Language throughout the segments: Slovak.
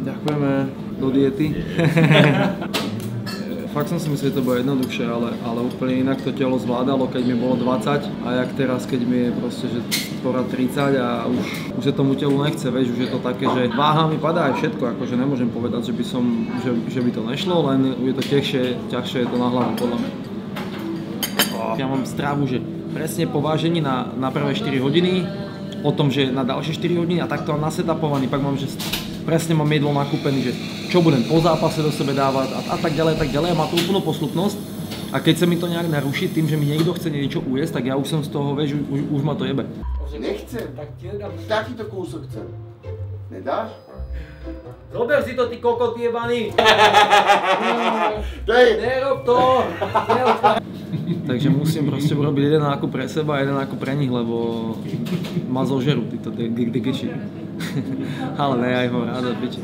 Ďakujeme do diety. Fakt som si myslel, že to bude jednoduchšie, ale úplne inak to telo zvládalo, keď mi bolo 20 a jak teraz, keď mi je proste, že skoro 30 a už sa tomu telu nechce, vieš, už je to také, že váha mi padá aj všetko, akože nemôžem povedať, že by to nešlo, len je to ťažšie je to na hlavu, podľa mňa. Ja mám strávu, že presne po vážení na prvé 4 hodiny, o tom, že na ďalšie 4 hodiny a takto nasetapovaný, pak mám, že presne mám jedlo nakúpený, že čo budem po zápase do sebe dávať a tak ďalej a má to úplnú poslušnosť a keď sa mi to nejak naruší tým, že mi niekto chce niečo ujesť, tak ja už som z toho, vieš, už ma to jebe. Nechcem, takýto kúsok chcem. Nedáš? Zober si to, ty kokot jebaný! Nerob to! Takže musím proste urobiť jeden nákup pre seba a jeden nákup pre nich, lebo ma zožerú títo degeši. Ale ne, ja ho ráda, piči.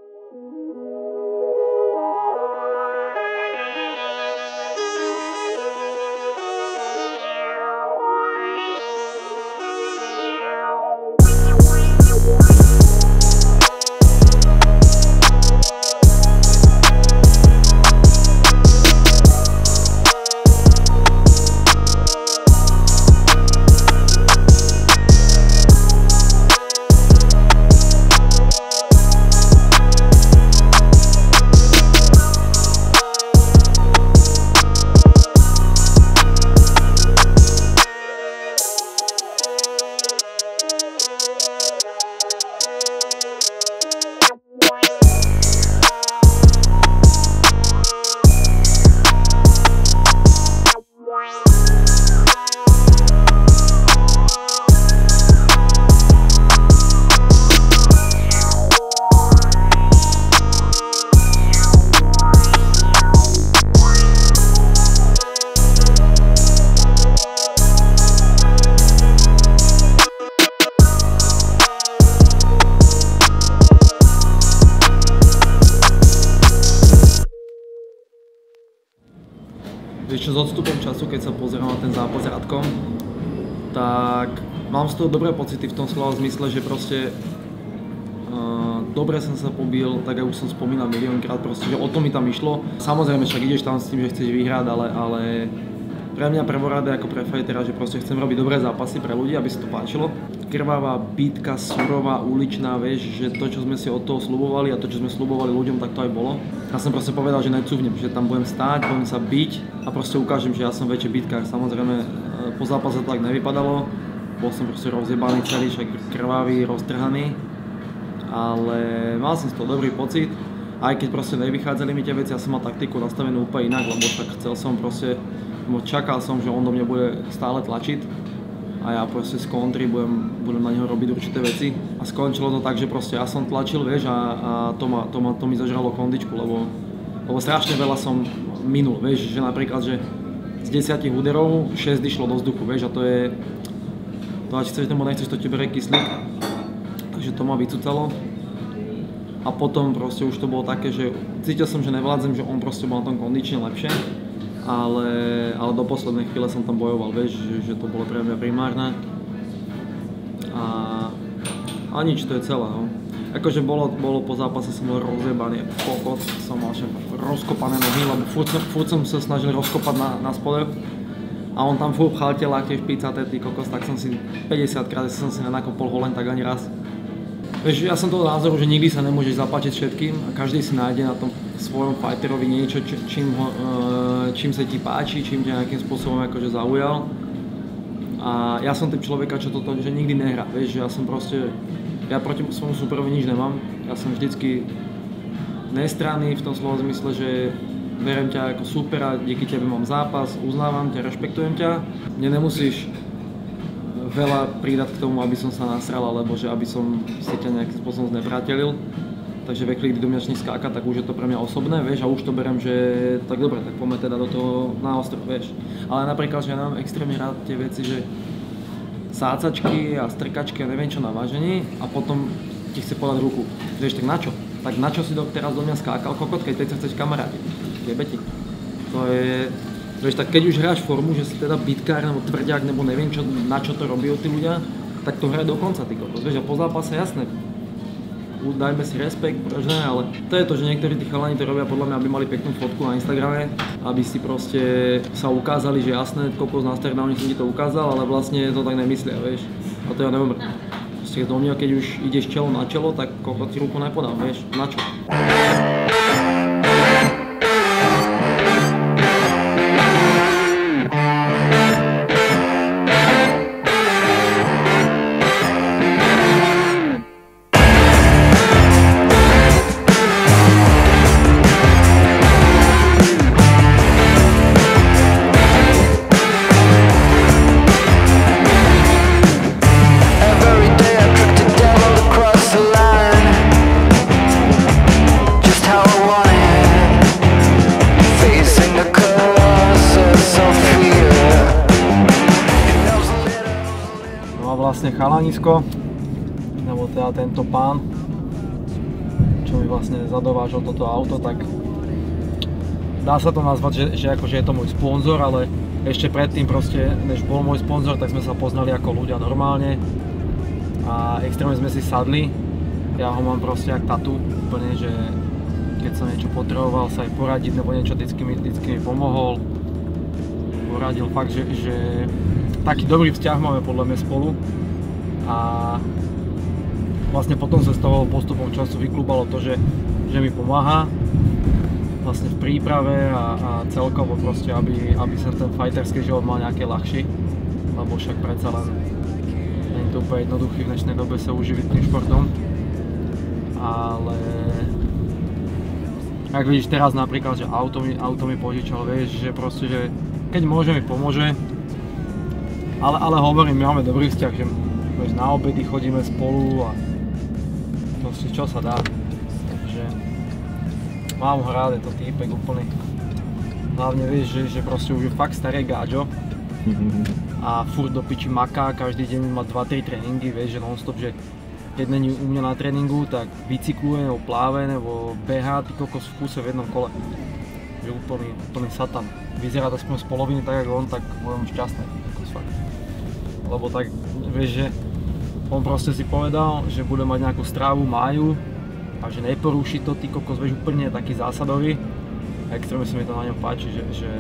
Vieš čo, s odstupom času, keď sa pozerám na ten zápas s Radkom, tak mám z toho dobré pocity v tom slova zmysle, že proste dobre som sa pobil, tak už som spomínal miliónkrát proste, že o to mi tam išlo. Samozrejme však ideš tam s tým, že chceš vyhrať, ale pre mňa prvoradé ako pre fightera, že proste chcem robiť dobré zápasy pre ľudí, aby sa to páčilo. Krvavá bitka, surová, uličná, vieš, že to, čo sme si od toho sľubovali a to, čo sme sľubovali ľuďom, tak to aj bolo. Ja som proste povedal, že necúvnem, že tam budem stáť, budem sa biť a proste ukážem, že ja som väčší bitkár. Samozrejme, po zápase to tak nevypadalo, bol som proste rozjebaný celý, však krvavý, roztrhaný, ale mal som z toho dobrý pocit. Aj keď proste nevychádzali mi tie veci, ja som mal taktiku nastavenú úplne inak, lebo však chcel som proste, čakal som, že on do mňa bude stále tlačiť a ja proste z kontry budem na neho robiť určité veci a skončilo to tak, že proste ja som tlačil, vieš, a to mi zažralo kondičku, lebo strašne veľa som minul, vieš, že napríklad, že z 10 úderov 6 išlo do vzduchu, vieš, a to je, to či chceš nebo nechceš, to ti berie kyslík, takže to ma vycúcalo. A potom proste už to bolo také, že cítil som, že nevládzem, že on proste bol na tom kondične lepšie. Ale do poslednej chvíle som tam bojoval, vieš, že to bolo pre mňa primárne. A nič, to je celé, no. Akože bolo po zápase, som bol rozjebaný, kokot, som mal rozkopané nohy, lebo furt som sa snažil rozkopať na spodek. A on tam furt pchal tela, tiež picaté, ty kokos, tak som si 50 krát, som si nenakopol ho len tak ani raz. Vieš, ja som toho názoru, že nikdy sa nemôžeš zapáčiť všetkým a každý si nájde na tom svojom fighterovi niečo, čím sa ti páči, čím ťa nejakým spôsobom akože zaujal. A ja som typ človeka, čo toto že nikdy nehrá, vieš, že ja som proste, ja proti svojmu superovi nič nemám. Ja som vždycky nestranný v tom slovo zmysle, že beriem ťa ako supera, díky tebe mám zápas, uznávam ťa, rešpektujem ťa. Mne nemusíš veľa pridať k tomu, aby som sa nasral, alebo že aby som si ťa nejakým spôsobom znepriatelil. Takže ve chvíli, kdy do mňa začne skákať, tak už je to pre mňa osobné, vieš, a už to berem, že tak dobre, tak poďme teda do toho na ostro, vieš. Ale napríklad, že ja mám extrémne rád tie veci, že sácačky a strkačky a neviem čo na vážení a potom ti chce podať ruku. Vieš, tak na čo? Tak na čo si teraz do mňa skákal kokot, keď teď sa chceš kamarátiť? Jebe ti. To je... Vieš, tak keď už hráš formu, že si teda bitkár nebo tvrďák, nebo neviem čo, na čo to robí tí ľudia, tak to hraj do konca, ty kokos, vieš, a po zápase jasné. dajme si rešpekt, prečo ne, ale to je to, že niektorí tí chalani to robia podľa mňa, aby mali peknú fotku na Instagrame, aby si proste sa ukázali, že jasné, kokos na Instagrame som ti to ukázal, ale vlastne to tak nemyslia, vieš, a to ja neviem. Proste do mňa, keď už ideš čelo na čelo, tak kokos ti ruku nepodám, vieš, na čo? Vlastne chalanisko, nebo teda tento pán, čo mi vlastne zadovážil toto auto, tak dá sa to nazvať, že akože je to môj sponzor, ale ešte predtým proste, než bol môj sponzor, tak sme sa poznali ako ľudia normálne a extrémne sme si sadli. Ja ho mám proste jak tatu, úplne, že keď som niečo potreboval sa aj poradiť, nebo niečo vždycky mi pomohol, poradil fakt, že taký dobrý vzťah máme podľa mňa spolu a vlastne potom sa z toho postupom času vyklúbalo to, že mi pomáha vlastne v príprave a celkovo proste, aby sa ten fighterský život mal nejaké ľahší, lebo však predsa len nie je to úplne jednoduchý v dnešnej dobe sa uživiť tým športom, ale ak vidíš teraz napríklad, že auto mi požičal, vieš, že proste, že keď môže mi pomôže. Ale hovorím, my máme dobrý vzťah, že na obedy chodíme spolu a proste čo sa dá. Takže mám ho rád, je to týpek úplný. Hlavne vieš, že proste už je fakt staré gáďo a furt do piči maká, každý deň má 2-3 tréningy, vieš, že non-stop, že keď není u mňa na tréningu, tak bicykluje, nebo pláve, nebo behá, ty kokos v kúse v jednom kole. Že úplný satan. Vyzerá aspoň z poloviny tak ako on, tak budem šťastný. Lebo tak, vieš, že on proste si povedal, že bude mať nejakú strávu máju a že neporúši to, ty kokos, vieš, úplne taký zásadový. A extrémne sa mi to na ňom páči, že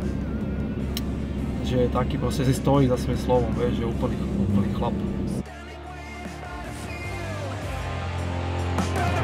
je taký, proste si stojí za svojím slovom, vieš, že úplný chlap.